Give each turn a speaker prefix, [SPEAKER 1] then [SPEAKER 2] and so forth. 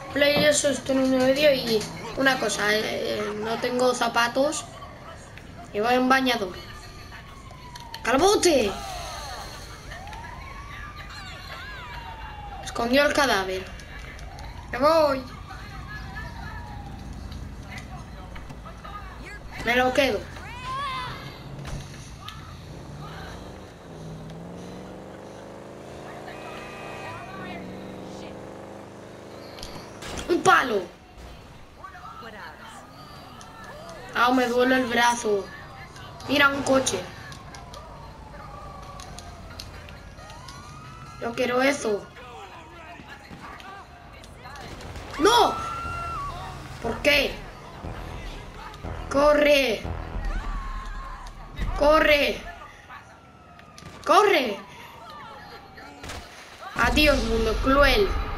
[SPEAKER 1] Play eso estoy en un medio y una cosa, no tengo zapatos y voy en bañador. ¡Calbote! Escondió el cadáver. Me voy. Me lo quedo. ¡Un palo! Ah, me duele el brazo. Mira, un coche. Yo quiero eso. ¡No! ¿Por qué? ¡Corre! ¡Corre! ¡Corre! Adiós, mundo cruel.